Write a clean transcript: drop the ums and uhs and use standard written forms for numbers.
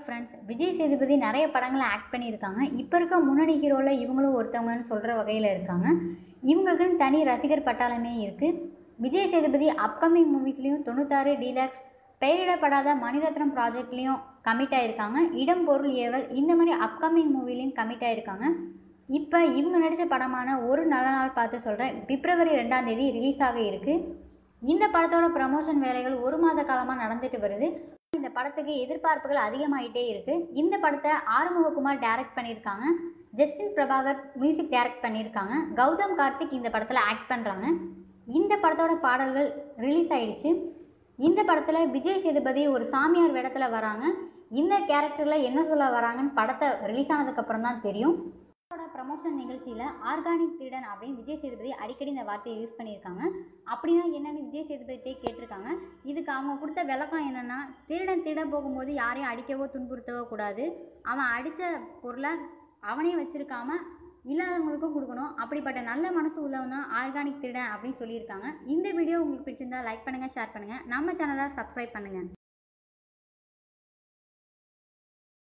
Friends, Vijay Sethupathi நிறைய படங்களை act பண்ணியிருக்காங்க. இப்போ இருக்க முன்னணி ஹீரோவில் இவங்களும் ஒருத்தவங்கன்னு சொல்கிற வகையில் இருக்காங்க. இவங்களுக்குன்னு தனி ரசிகர் பட்டாளமே இருக்குது. விஜய் சேதுபதி அப்கமிங் மூவிஸ்லேயும் 96 டீலக்ஸ், பெயரிடப்படாத மணிரத்னம் ப்ராஜெக்ட்லேயும் கமிட் ஆகிருக்காங்க. இடம் பொருள் ஏவல் இந்த மாதிரி அப்கமிங் மூவிலையும் கமிட் ஆகிருக்காங்க. இப்போ இவங்க நடித்த படமான ஒரு நல்ல நாள் பார்த்து சொல்கிறேன் பிப்ரவரி 2ஆம் தேதி ரிலீஸ் ஆக இருக்குது. இந்த படத்தோட ப்ரமோஷன் வேலைகள் 1 மாத காலமாக நடந்துட்டு வருது. இந்த படத்துக்கு எதிர்பார்ப்புகள் அதிகமாகிட்டே இருக்குது. இந்த படத்தை ஆறுமுககுமார் டைரக்ட் பண்ணியிருக்காங்க. ஜஸ்டின் பிரபாகர் மியூசிக் டைரக்ட் பண்ணியிருக்காங்க. கௌதம் கார்த்திக் இந்த படத்தில் ஆக்ட் பண்ணுறாங்க. இந்த படத்தோட பாடல்கள் ரிலீஸ் ஆகிடுச்சு. இந்த படத்தில் விஜய் சேதுபதி ஒரு சாமியார் வேடத்தில் வராங்க. இந்த கேரக்டரில் என்ன சொல்ல வராங்கன்னு படத்தை ரிலீஸ் ஆனதுக்கப்புறம் தான் தெரியும். ப்ரமோஷன் நிகழ்ச்சியில் ஆர்கானிக் திருடன் அப்படின்னு விஜய் சேதுபதி அடிக்கடி இந்த வார்த்தையை யூஸ் பண்ணியிருக்காங்க. அப்படின்னா என்னென்னு விஜய் சேதுபதியே கேட்டிருக்காங்க. இதுக்கு அவங்க கொடுத்த விளக்கம் என்னென்னா, திருட போகும்போது யாரையும் அடிக்கவோ துன்புறுத்தவோ கூடாது. அவன் அடித்த பொருளை அவனே வச்சுருக்காம இல்லாதவங்களுக்கும் கொடுக்கணும். அப்படிப்பட்ட நல்ல மனசு உள்ளவன் தான் ஆர்கானிக் திருடன் அப்படின்னு சொல்லியிருக்காங்க. இந்த வீடியோ உங்களுக்கு பிடிச்சிருந்தா லைக் பண்ணுங்கள், ஷேர் பண்ணுங்கள். நம்ம சேனலை சப்ஸ்கிரைப் பண்ணுங்கள்.